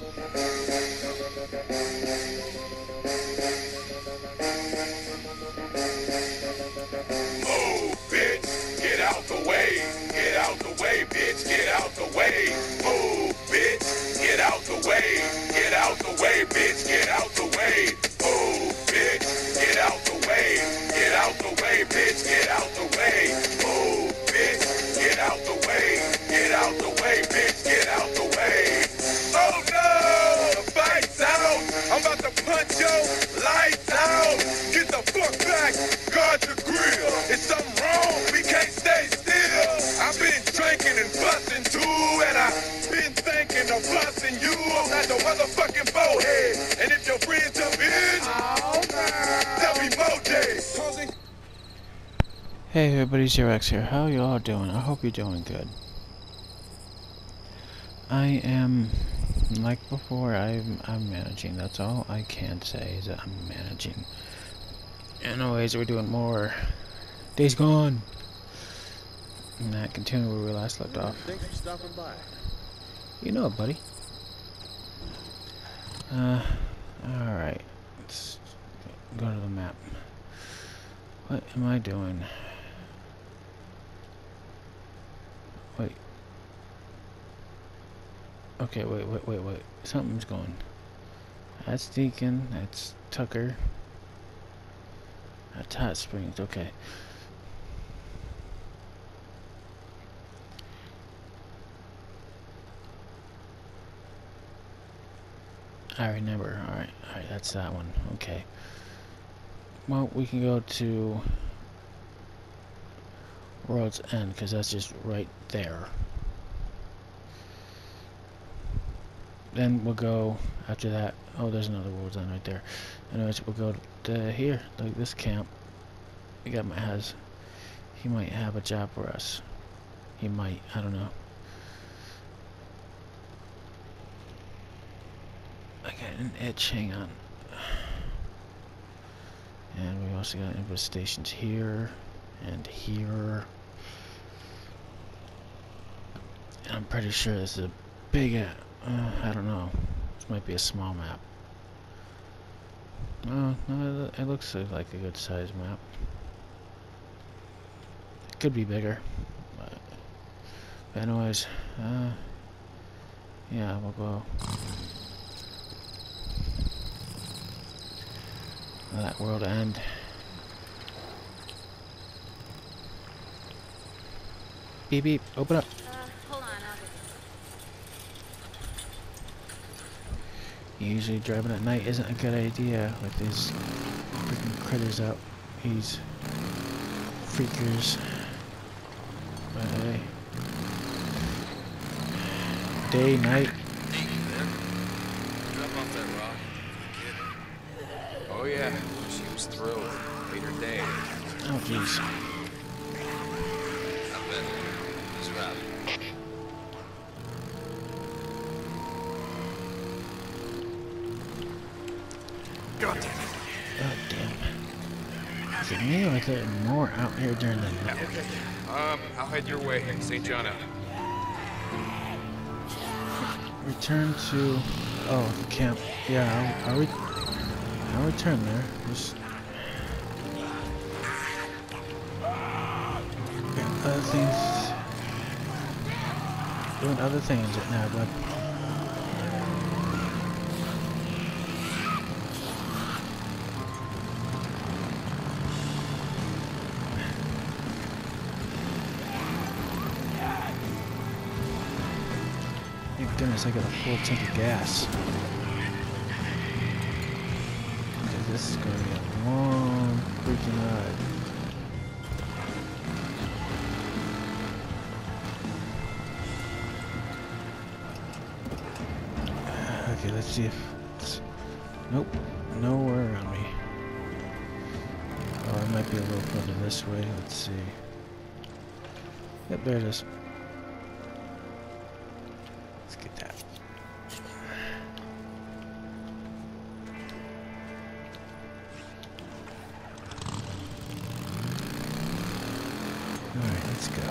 Move, bitch, get out the way. Get out the way, bitch, get out the way. Move, bitch, get out the way. Get out the way, bitch, get out the way. Move, bitch, get out the way. Get out the way, bitch, get out the way. Move, bitch, get out the way. Get out the way, bitch, get out the way. Oh no, the fight's out. I'm about to punch your lights out. Get the fuck back, guard the grill. Is something wrong? We can't stay still. I've been drinking and busting too, and I've been thinking of busting you. I'm not no motherfucking bowhead. And if your friends jump in, tell me Mojay. Hey everybody, Xerox here. How you all doing? I hope you're doing good. I am, like before, I'm managing. That's all I can say is that I'm managing. Anyways, we're doing more Days Gone. And that continue where we last left off. Thanks for stopping by. You know it, buddy. Alright. Let's go to the map. What am I doing? Wait. Okay, wait. Something's going. That's Deacon. That's Tucker. That's Hot Springs. Okay. I remember. Alright, that's that one. Okay. Well, we can go to World's End, because that's just right there. Then we'll go after that. Oh, there's another World's End right there. Anyways, we'll go to here, like this camp. The guy he might have a job for us. He might, I don't know. I got an itch, hang on. And we also got infestations here and here. And I'm pretty sure this is a big, I don't know. This might be a small map. No, it looks like a good sized map. It could be bigger. But anyways, yeah, we'll go. That World End. Beep beep, open up. Hold on, Usually driving at night isn't a good idea with these freaking critters out. These freakers. But hey. Day, night. Drop off that rock. Oh yeah, she was thrilled. Made her day. Oh jeez. I bet. He's right. God damn it. Oh damn. Is it me or is there more out here during the night? I'll head your way. St. John out. Return to the camp. Yeah, I'll return there. Just other things. Doing other things right now, bud. Thank goodness I got a full tank of gas. This is going to be a long freaking ride. Okay, let's see if it's... Nope, nowhere around me. Oh, it might be a little further this way. Let's see. Yep, there it is. Let's get that. Alright, let's go.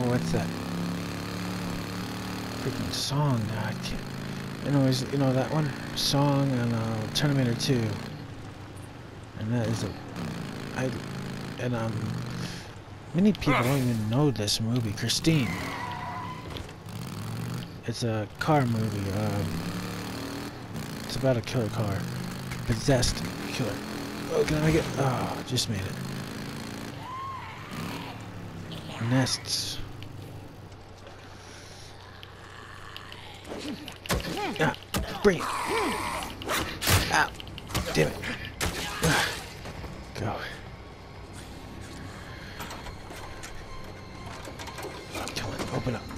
what's that freaking song? I can't. Anyways, you know that one song on Terminator 2, and that is many people don't even know this movie, Christine. It's a car movie. It's about a killer car, possessed killer. Oh, can I get? Oh, just made it. Nests. Ah, bring it. Ow. Damn it. Go. Come on, open up.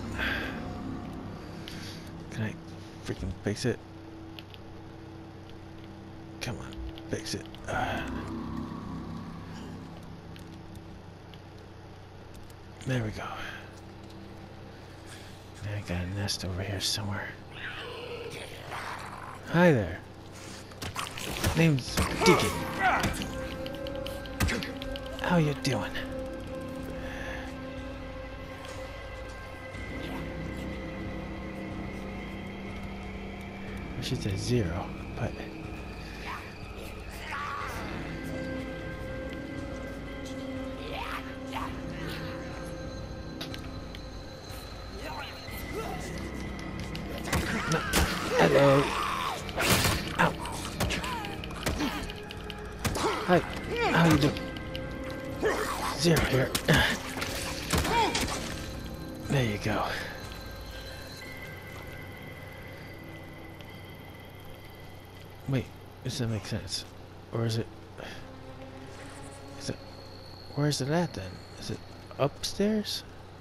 Can I freaking fix it? Come on, fix it. There we go. I got a nest over here somewhere. Hi there. Name's Deacon. How you doing? I should say 0, but no. Hello. Ow. Hi. How you doing? 0 here. There you go. Wait, does that make sense? Or is it... Where is it at then? Is it upstairs?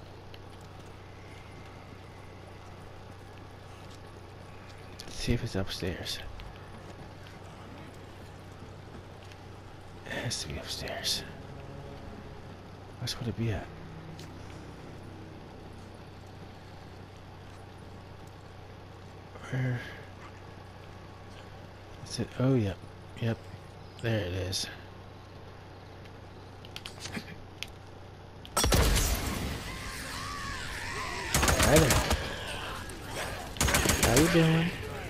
Let's see if it's upstairs. It has to be upstairs. Where would it be at? Where is it? Oh, yep. Yep. There it is. Hi there. How you doing?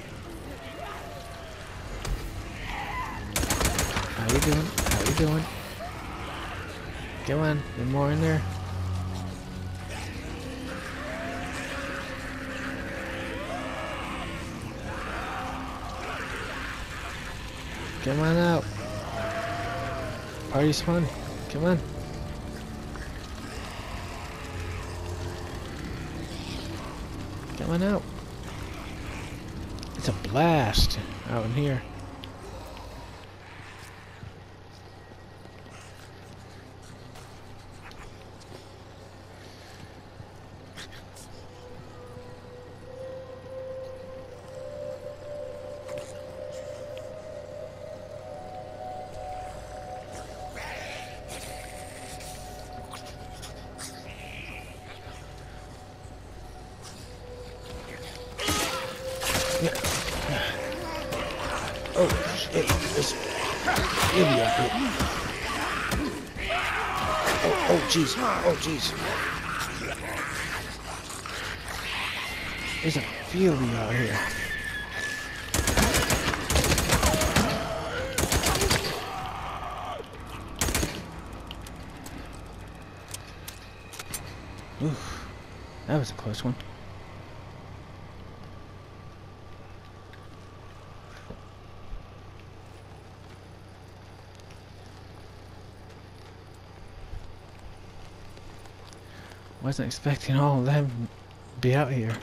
How you doing? How you doing? Come on, there's more in there. Come on out. Party's fun. Come on. Come on out. It's a blast out in here. Oh, shit, there's India up here. Oh, jeez. Oh, jeez. There's a field out here. Oof, that was a close one. Wasn't expecting all of them to be out here.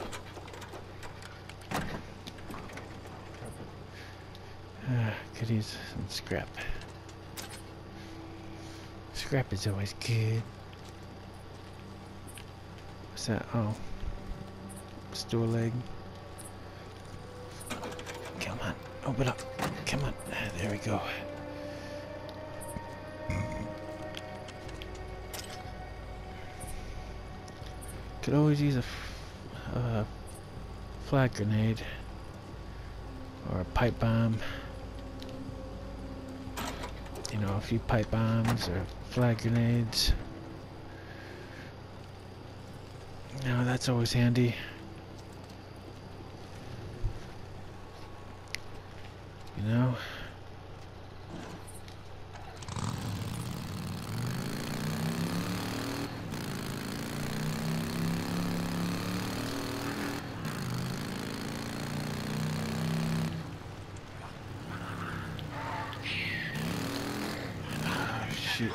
Could use some scrap. Scrap is always good. What's that? Oh. Store leg. Come on. Open up. Come on. There we go. Could always use a flag grenade or a pipe bomb. You know, a few pipe bombs or flag grenades. Now that's always handy. You know? Shoot.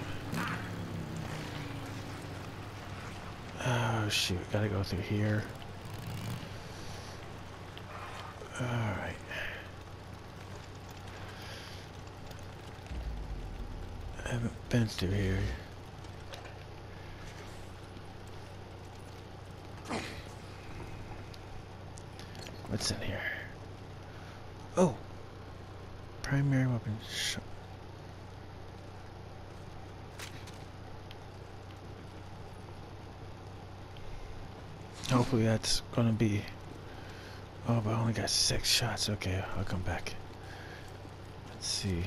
Oh shoot, gotta go through here. Alright. I haven't been through here. What's in here? Oh! Primary weapon. Hopefully that's gonna be... Oh, but I only got 6 shots. Okay, I'll come back. Let's see.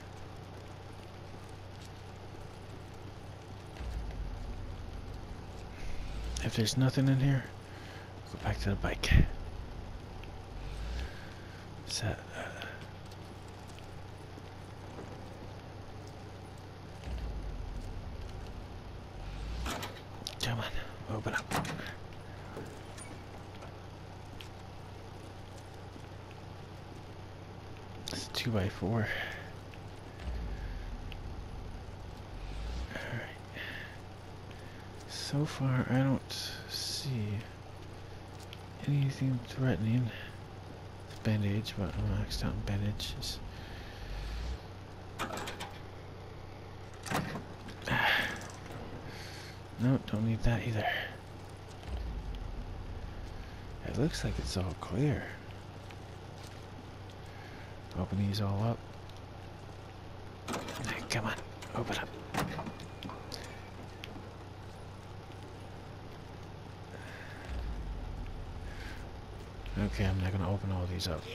If there's nothing in here, go back to the bike. What's that? Come on, open up. It's 2x4. Alright. So far, I don't see anything threatening. It's bandage, but I'm maxed out on bandages. No, don't need that either. It looks like it's all clear. Open these all up. Hey, come on, open up. Okay, I'm not gonna open all these up.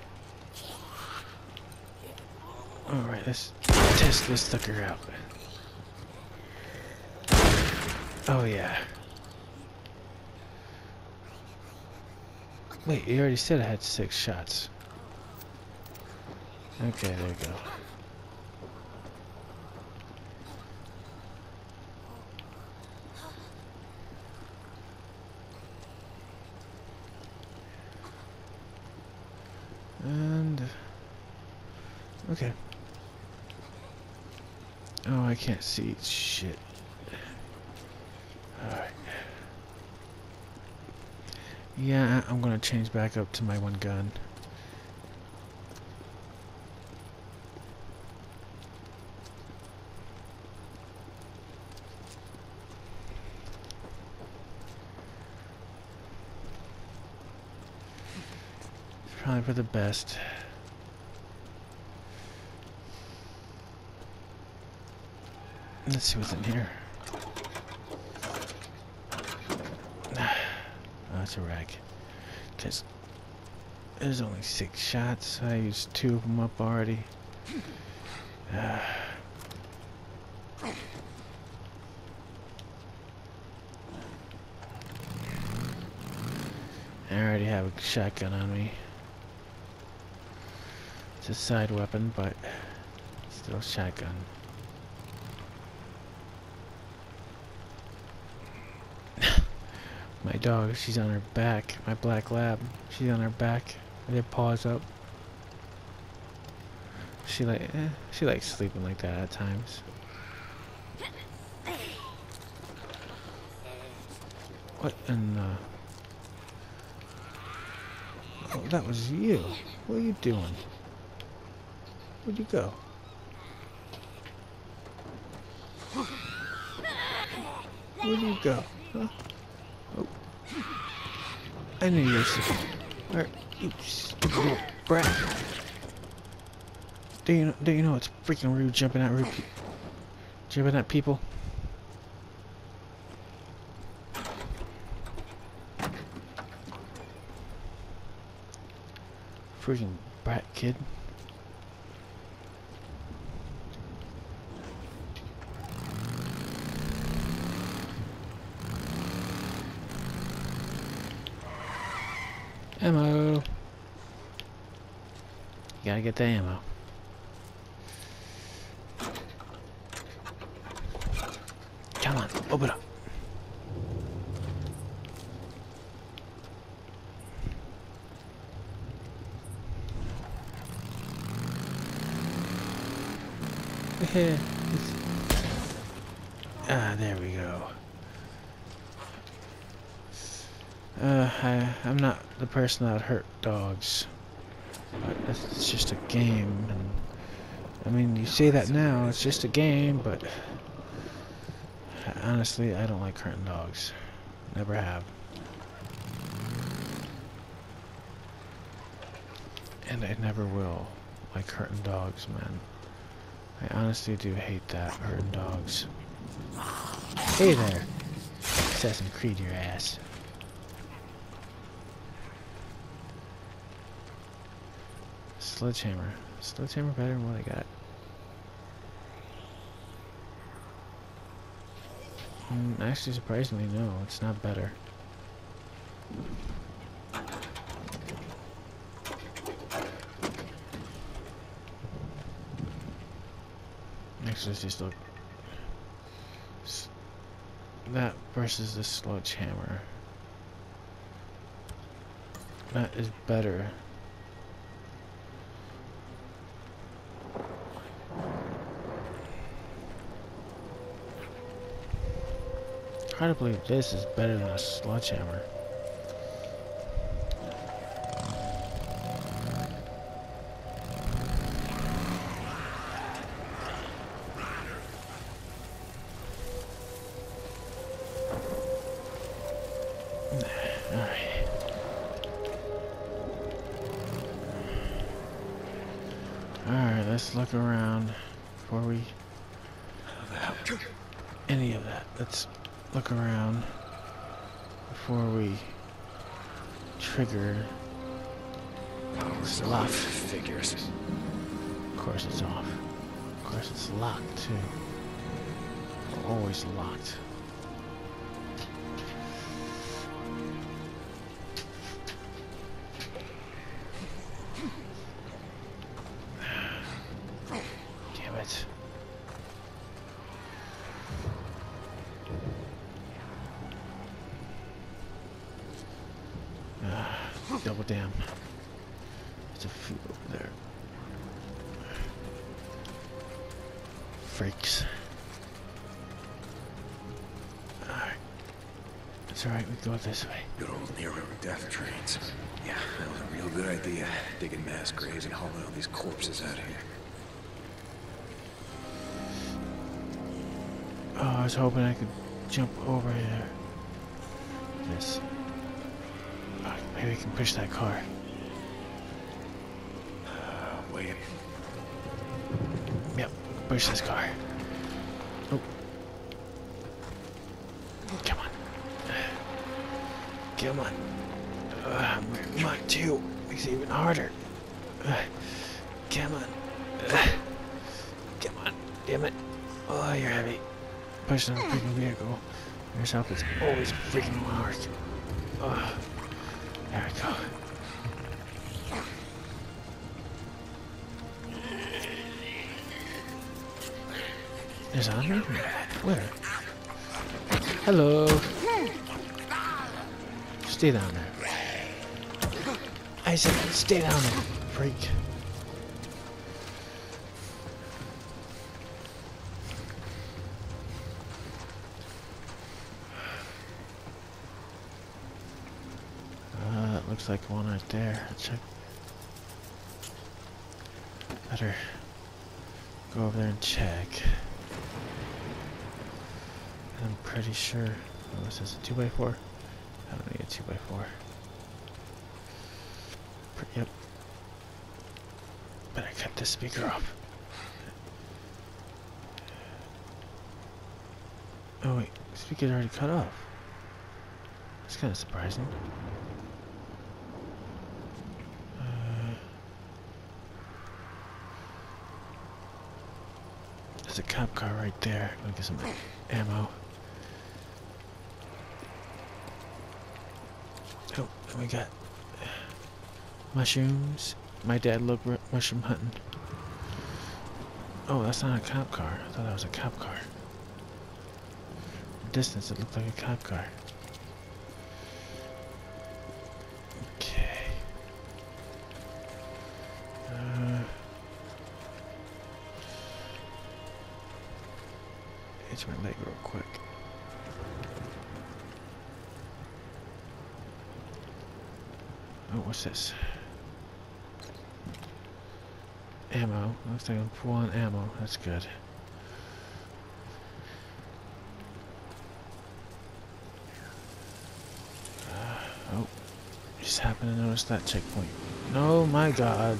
Alright, let's test this sucker out. Oh yeah. Wait, you already said I had 6 shots. Okay, there you go. And... okay. Oh, I can't see shit. Alright. Yeah, I'm gonna change back up to my one gun. It's probably for the best. Let's see what's in here. Oh, that's a rag. Because there's only 6 shots. I used 2 of them up already. I already have a shotgun on me. It's a side weapon, but still a shotgun. My dog, she's on her back. My black lab, she's on her back. With her paws up. She likes sleeping like that at times. What in the... Oh, that was you. What are you doing? Where'd you go? Where'd you go? Huh? Oh. I knew you were sleeping. Where? You stupid little brat. Do you know it's freaking rude jumping at people? Freaking brat kid. gotta get the ammo. Come on, open up. There we go. I'm not the person that hurt dogs, but it's just a game. And I mean, you say that now, it's just a game, but honestly, I don't like hurting dogs. Never have. And I never will like hurting dogs, man. I honestly do hate that, hurting dogs. Hey there! Assassin's Creed your ass. Sledgehammer. Sledgehammer better than what I got. Actually, surprisingly, no, it's not better. Next, let's just look. That versus the sledgehammer. That is better. Hard to believe this is better than a sledgehammer. Alright, let's look around before we any of that. Let's look around before we trigger this lock. Figures. Of course it's off. Of course it's locked too. Always locked. Damn it. Double damn. There's a few over there. Freaks. Alright. It's alright, we go this way. Good old near river death trains. Yeah, that was a real good idea. Digging mass graves and hauling all these corpses out here. Oh, I was hoping I could jump over here. This. Oh, maybe we can push that car. Wait. Yep, push this car. Oh. Come on. Come on. Mark 2 makes it even harder. Come on. Come on. Damn it. Oh, you're heavy. Pushing on a freaking vehicle. Yourself is always freaking hard. Oh. There we go. There's a zombie? Where? Hello. Stay down there. I said stay down there, freak. Looks like one right there. Let's check. Better go over there and check. I'm pretty sure. Oh, this is a 2x4. I don't need a 2x4. Yep. Better cut this speaker off. Oh wait, the speaker's already cut off. That's kind of surprising. There's a cop car right there. Let me get some ammo. Oh, and we got mushrooms My dad loved mushroom hunting. Oh, that's not a cop car. I thought that was a cop car. From distance, it looked like a cop car. Okay. Itch my leg real quick. Oh, what's this? Ammo. Looks like I'm full on ammo. That's good. Oh. Just happened to notice that checkpoint. Oh my god.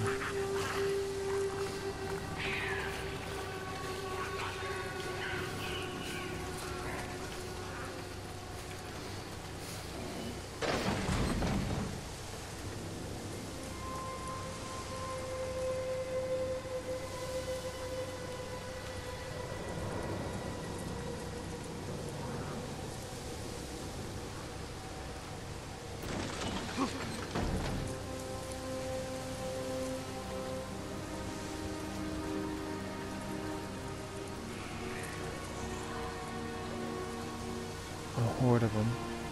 A horde of them.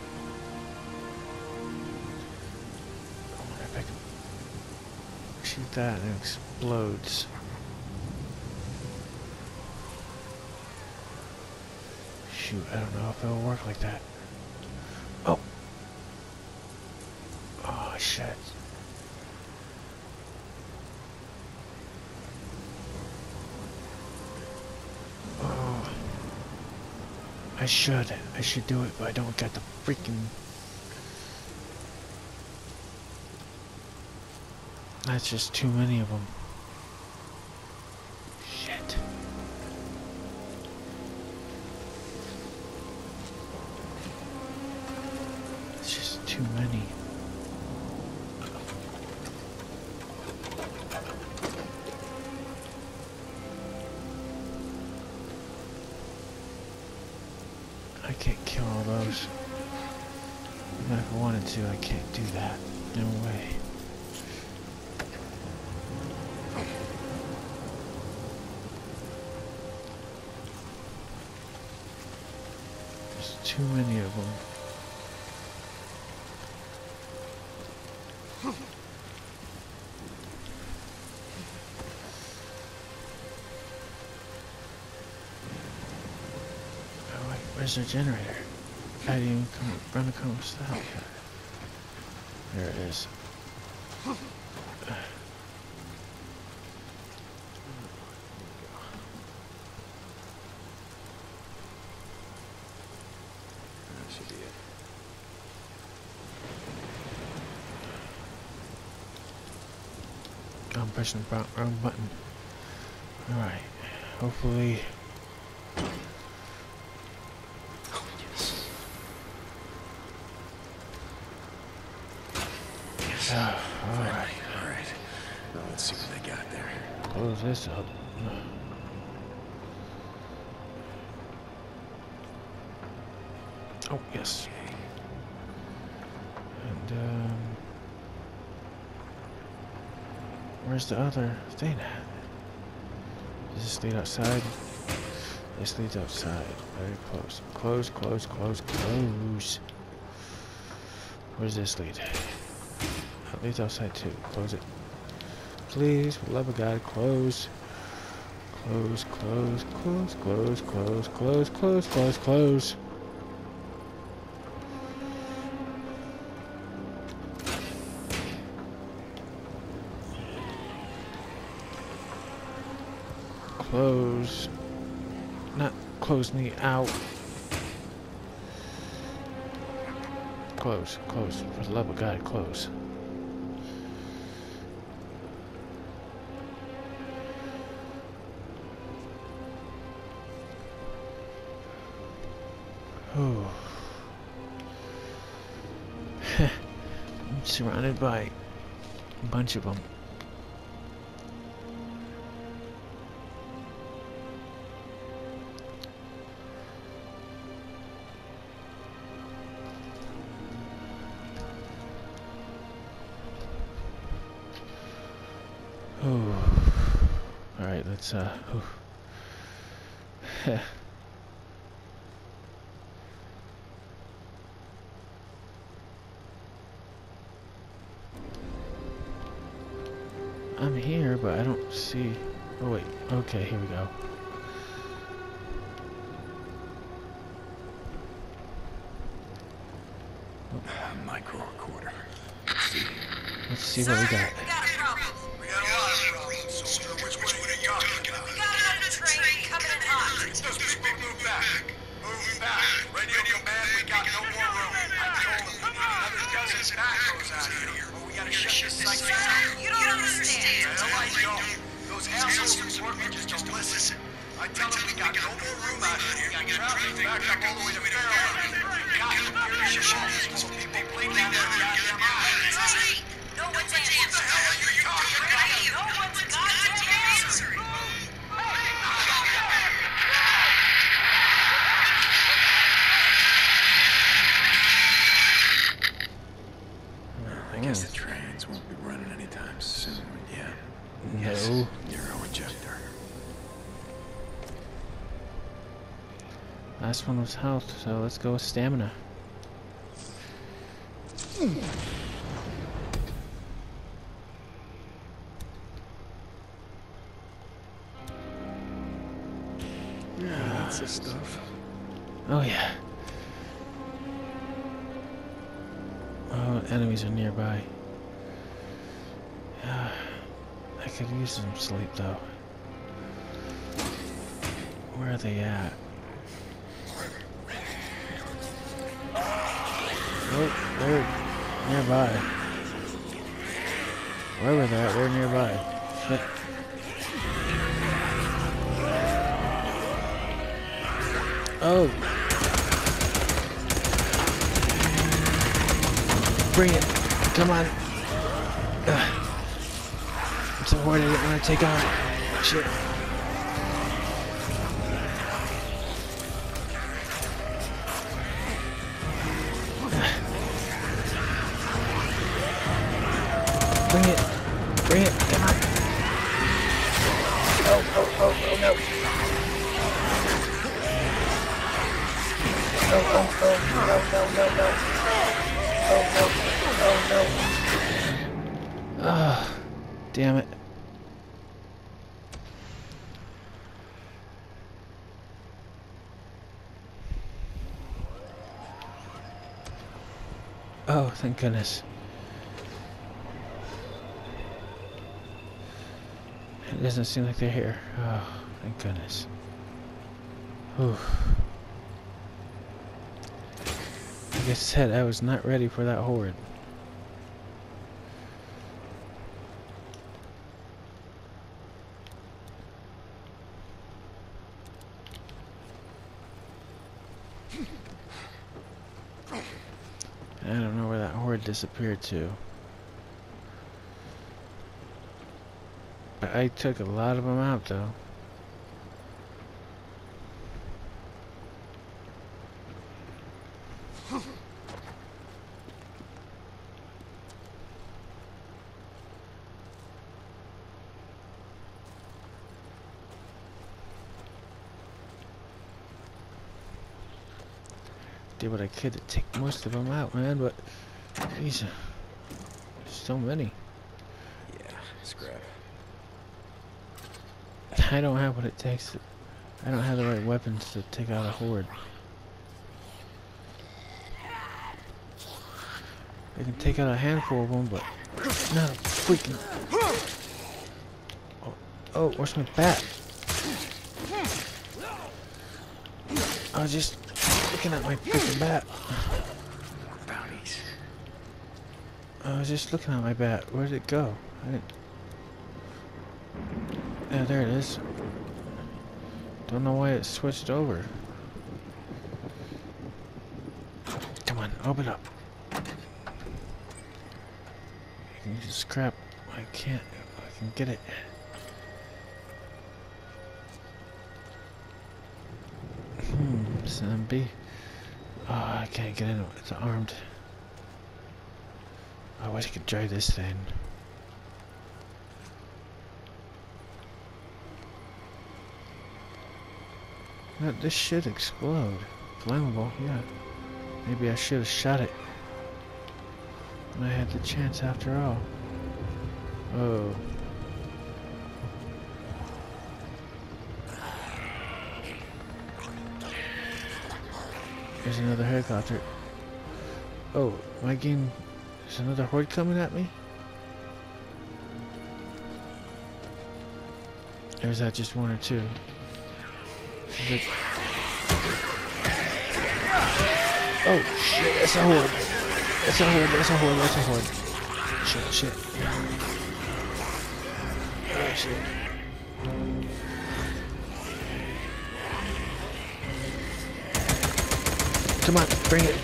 I wonder if I can shoot that and it explodes. Shoot, I don't know if it'll work like that. Oh! Oh, shit. Oh. I should do it, but I don't got the freaking... That's just too many of them. Shit. It's just too many. I can't kill all those. Even if I wanted to, I can't do that. No way. There's too many of them. Oh wait, where's the generator? I didn't even run across that. There it is. That should be it. I'm pressing the wrong button. Alright. Hopefully... Alright. Alright. Now let's see what they got there. Close this up. Oh, yes. And, where's the other thing at? Does this lead outside? This leads outside. Very close. Close, close, close, close. Where does this lead? That leads outside too. Close it. Please, for the love of God, close. Close, close, close, close, close, close, close, close, close. Close. Not close me out. Close, close. For the love of God, close. Oh. I'm surrounded by a bunch of them. Alright, let's, I'm here, but I don't see... Oh, wait. Okay, here we go. Micro recorder. Let's see what we got. We got a problem. We got a lot of problems, soldier. Which one are you talking about? We got another train coming in hot. Those people move back. Move back. Radio command, we got no more room. I told them we need another dozen backhoes out here. Or we gotta shut this site down. You don't understand. No, I don't. Those assholes in Portland just don't listen. I tell them we got no more room out here. We got traffic back up all the way to Fairlawn. We got to clear your shoulders so people bleed down their goddamn eyes. No one's answering. What the hell are you talking about? No one's goddamn answering. I guess the trains won't be running anytime soon. Yeah. Yes. No. Neuro injector. Last one was health, so let's go with stamina. That's the stuff. Oh yeah. Oh, enemies are nearby. I could use some sleep though. Where are they at? Oh, they're nearby. Wherever they're at, they're nearby. Shit. Oh! Bring it! Come on! Ugh. It's a horde I didn't want to take on. Shit. Bring it! Bring it! Come on! Oh no! No. Ah, damn it. Oh, thank goodness. It doesn't seem like they're here. Oh, thank goodness. Whew. Like I said, I was not ready for that horde. I don't know where that horde disappeared to. But I took a lot of them out, though. Did what I could to take most of them out, man, but geez, so many. Yeah, scrap. I don't have what it takes. I don't have the right weapons to take out a horde. I can take out a handful of them, but not a freaking. Oh, where's my bat? I was just looking at my freaking bat. Bounties. I was just looking at my bat. Where did it go? I didn't. Yeah, there it is. Don't know why it switched over. Come on, open up. I can use scrap. I can't. I can get it. Zombie. Oh, I can't get in it. It's armed. I wish I could drive this thing. This should explode. Flammable, yeah. Maybe I should have shot it. And I had the chance after all. Oh. There's another helicopter. Oh, my game. There's another horde coming at me? Or is that just one or two? Oh shit, that's a horde. That's a horde, that's a horde, that's a horde. Shit, shit. Oh shit. Come on, bring it.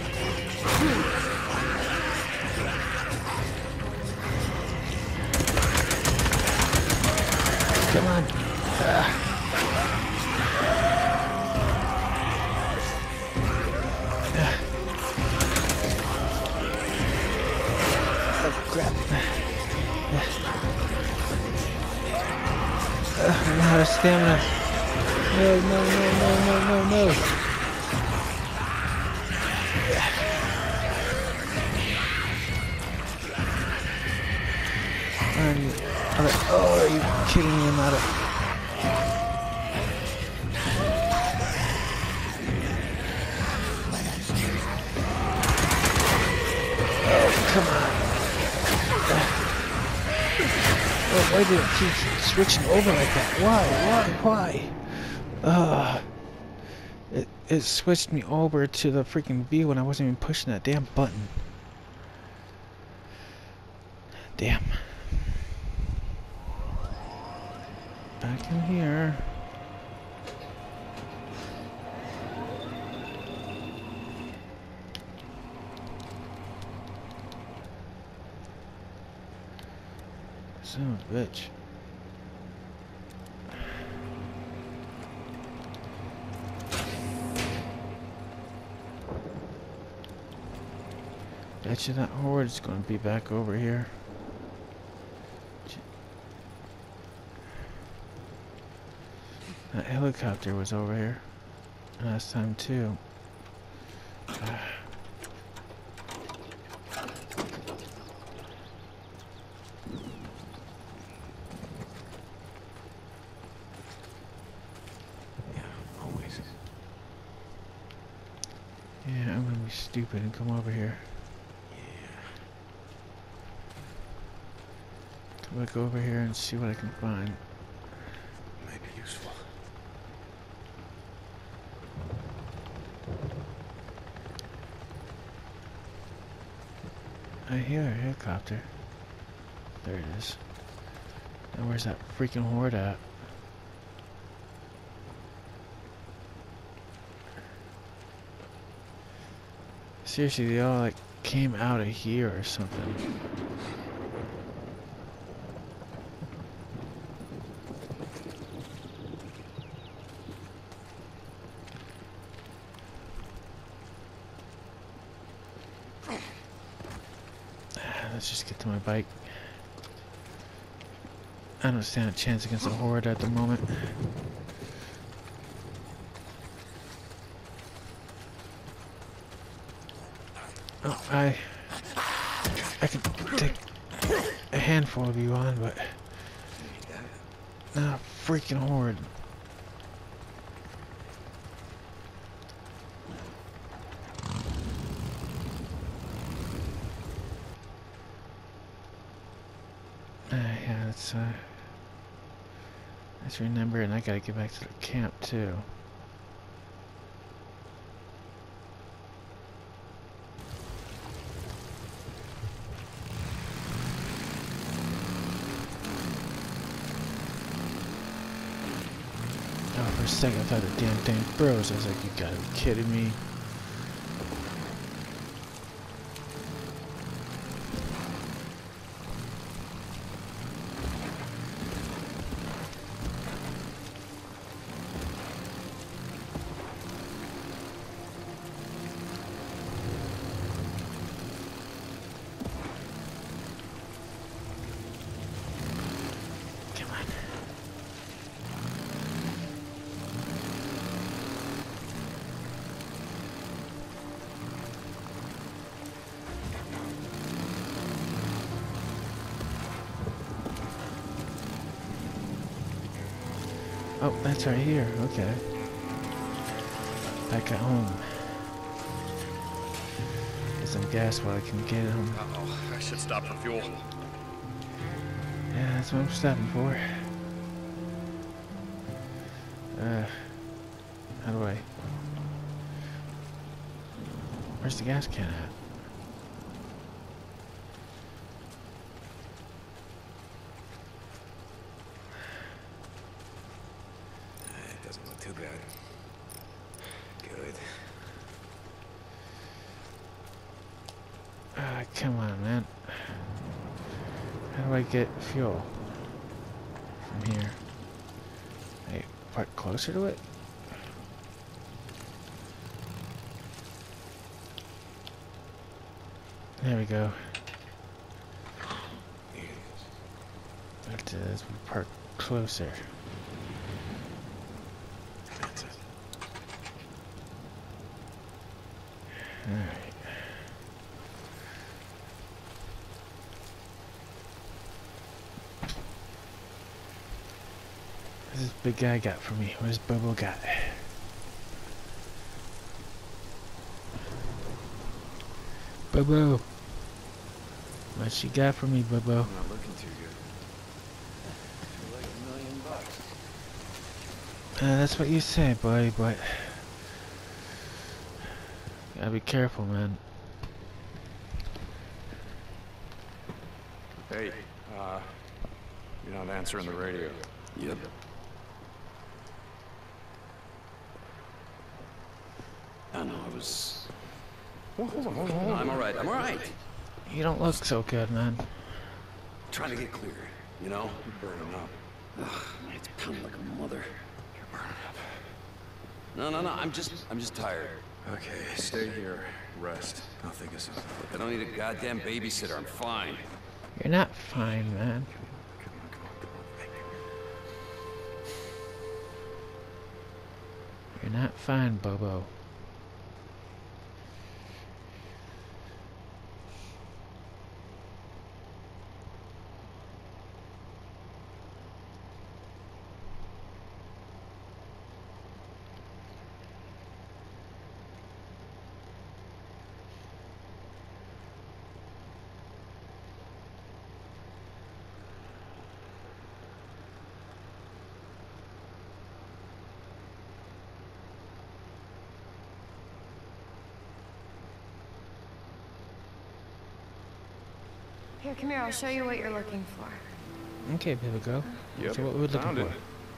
Come on. Oh, crap. I'm out of stamina. No, no, no, no, no, no, no. Oh, are you kidding me? I'm out of... Oh, come on. Oh, why did it keep switching over like that? Why? It switched me over to the freaking V when I wasn't even pushing that damn button. Damn. Back in here. Son of a bitch. Bet you that horde's gonna be back over here. That helicopter was over here last time too. Yeah, I'm gonna be stupid and come over here. Look over here and see what I can find. Might be useful. I hear a helicopter. There it is. Now where's that freaking horde at? Seriously, they all like came out of here or something. Let's just get to my bike. I don't stand a chance against a horde at the moment. Oh, I can take a handful of you on, but not a freaking horde. Yeah, let's remember, and I gotta get back to the camp too. Oh, for a second I thought the damn thing froze. I was like, you gotta be kidding me. Oh, that's right here. Okay. Back at home. Get some gas while I can get home. Uh-oh, I should stop for fuel. Yeah, that's what I'm stopping for. How do I... Where's the gas can at? It doesn't look too bad. Good. Come on, man. How do I get fuel? From here. Hey, park closer to it? There we go. That is, we park closer. That's it. Alright. What's this big guy got for me? What does Bobo got? Bobo! What she got for me, Bobo? I'm not looking too good. Feel like $1 million. That's what you say, buddy, but... Gotta be careful, man. Hey, you're not answering the radio. Yep. I know, I was... Well, hold on. I'm alright, I'm alright. You don't look so good, man. Trying to get clear, you know? Burning up. Ugh, it's pounding like a mother. You're burning up. No, I'm just tired. Okay, stay here. Rest. I'll think of something. Look, I don't need a goddamn babysitter, I'm fine. You're not fine, man. Come on. Thank you. You're not fine, Bobo. Here, come here, I'll show you what you're looking for. Okay, baby girl. Yep, So what we're looking found for? it.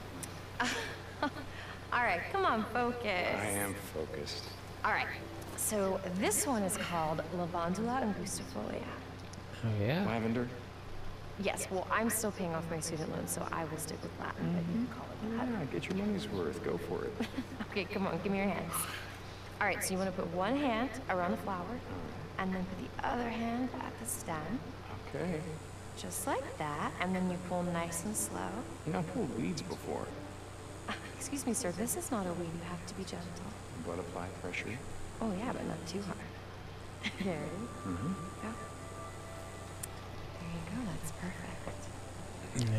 Alright, come on, focus. I am focused. Alright, so this one is called Lavandula angustifolia. Oh, yeah? Lavender? Yes, well, I'm still paying off my student loan, so I will stick with Latin, but you can call it that. Yeah, get your money's worth. Go for it. Okay, come on, give me your hands. Alright, so you want to put one hand around the flower, and then put the other hand at the stem, Okay. just like that, and then you pull nice and slow. You know, I pulled weeds before. Excuse me, sir, this is not a weed, you have to be gentle. But apply pressure. Oh yeah, but not too hard. There it is. Mm-hmm. Go. There you go, that's perfect.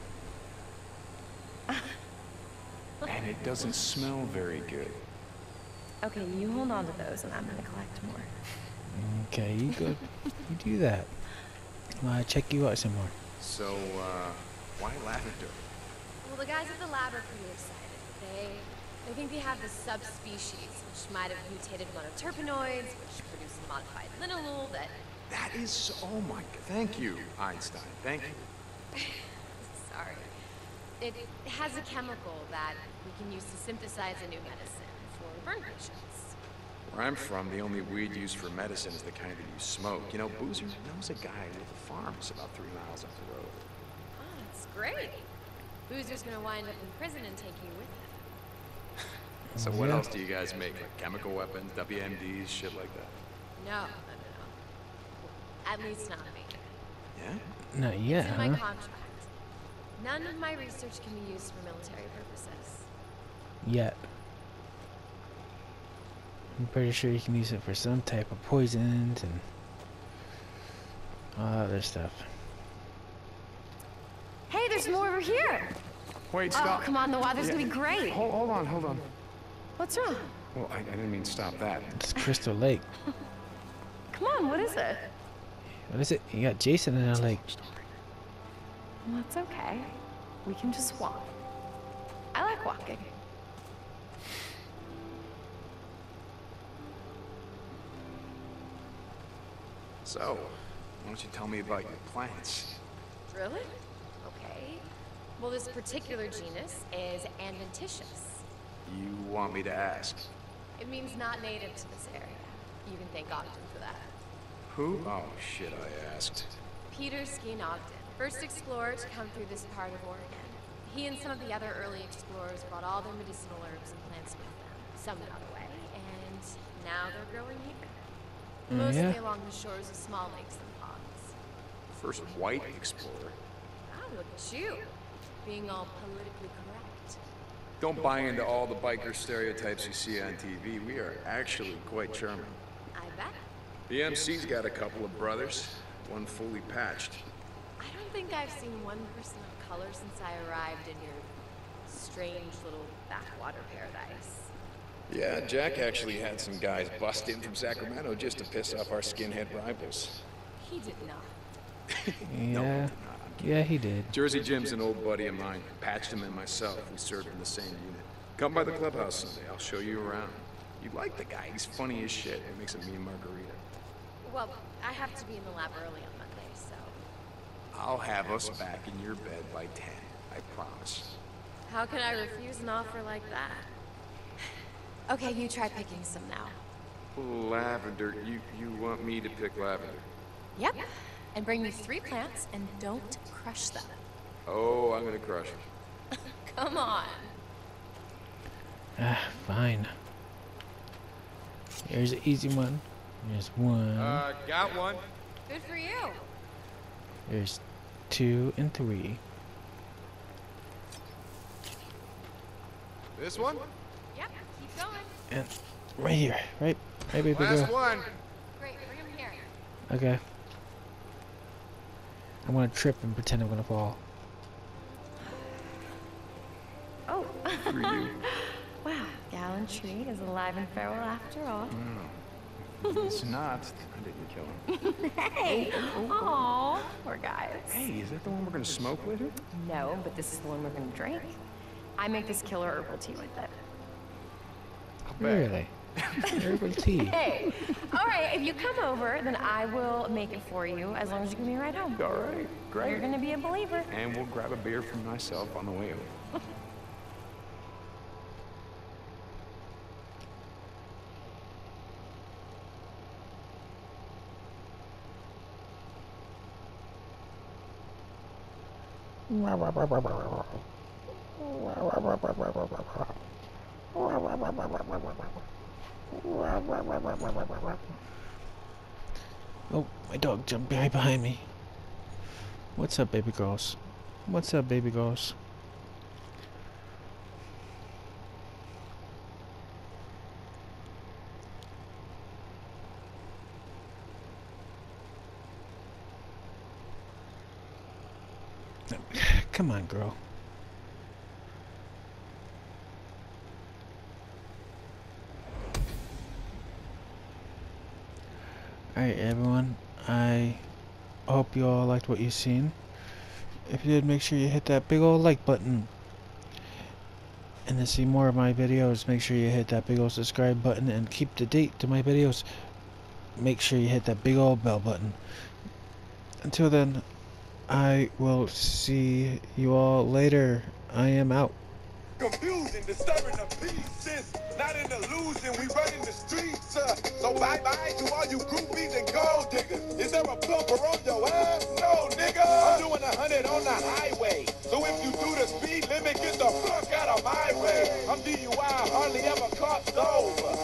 Yeah? And it doesn't smell very good. Okay, you hold on to those and I'm gonna collect more. Okay, you go. You do that. I'll check you out some more. So, why lavender? Well, the guys at the lab are pretty excited. They think they have this subspecies, which might have mutated monoterpenoids, which produce a modified linalool that... That is, oh my, thank you, Einstein, thank you. Sorry. It has a chemical that we can use to synthesize a new medicine for burn patients. Where I'm from, the only weed used for medicine is the kind that you smoke. You know, Boozer knows a guy with a farm just about 3 miles up the road. Oh, that's great. Boozer's gonna wind up in prison and take you with him. So what else do you guys make? Like chemical weapons, WMDs, shit like that? No. At least not me. Yeah? Not yet, It's in my huh? contract. None of my research can be used for military purposes. Yet. I'm pretty sure you can use it for some type of poisons and all that other stuff. Hey, there's more over here! Wait, Oh, stop. come on, the weather's gonna be great. Hold on. What's wrong? Well, I didn't mean to stop that. It's Crystal Lake. Come on, what is it? What is it? You got Jason in that lake. Well, it's okay. We can just walk. I like walking. So, why don't you tell me about your plants? Really? Okay. Well, this particular genus is adventitious. You want me to ask? It means not native to this area. You can thank Ogden for that. Who? Oh, shit, I asked. Peter Skeen Ogden, first explorer to come through this part of Oregon. He and some of the other early explorers brought all their medicinal herbs and plants with them. Some got away, and now they're growing here. Mostly along the shores of small lakes and ponds. First white explorer. Oh, look at you. Being all politically correct. Don't buy into all the biker stereotypes you see on TV. We are actually quite charming. I bet. The MC's got a couple of brothers, one fully patched. I don't think I've seen one person of color since I arrived in your strange little backwater paradise. Yeah, Jack actually had some guys bust in from Sacramento just to piss off our skinhead rivals. He did not. Yeah. Yeah, he did. Jersey Jim's an old buddy of mine. Patched him and myself. We served in the same unit. Come by the clubhouse someday. I'll show you around. You'd like the guy. He's funny as shit. He makes a mean margarita. Well, I have to be in the lab early on Monday, so... I'll have us back in your bed by 10. I promise. How can I refuse an offer like that? Okay, you try picking some now. Lavender. You want me to pick lavender? Yep. And bring me 3 plants, and don't crush them. Oh, I'm gonna crush them. Come on. Ah, fine. Here's an easy one. There's one. Got one. Good for you. There's 2 and 3. This one? Yep, keep going. And right here. Right, baby girl. One. Great, bring him here. Okay. I'm gonna trip and pretend I'm gonna fall. Oh. For you. Wow, Gallantry is alive and feral after all. It's not. I didn't kill him. Hey! Aw, poor guys. Hey, is that the one we're gonna smoke later? No, but this is the one we're gonna drink. I make this killer herbal tea with it. Really? Herbal tea. Hey! Alright, if you come over, then I will make it for you as long as you give me a ride home. All right, great. You're gonna be a believer. And we'll grab a beer for myself on the way over. Oh, my dog jumped right behind me. What's up, baby girls? What's up, baby girls? Come on, girl. Alright, everyone. I hope you all liked what you've seen. If you did, make sure you hit that big old like button. And to see more of my videos, make sure you hit that big old subscribe button. And keep the date to my videos, make sure you hit that big old bell button. Until then, I will see you all later. I am out. Confusing, disturbing the peace. Not in the losing, we running the streets. So bye-bye to all you groupies and gold diggers. Is there a bumper on your ass? No, nigga. I'm doing 100 on the highway. So if you do the speed limit, get the fuck out of my way. I'm DUI, hardly ever caught sober.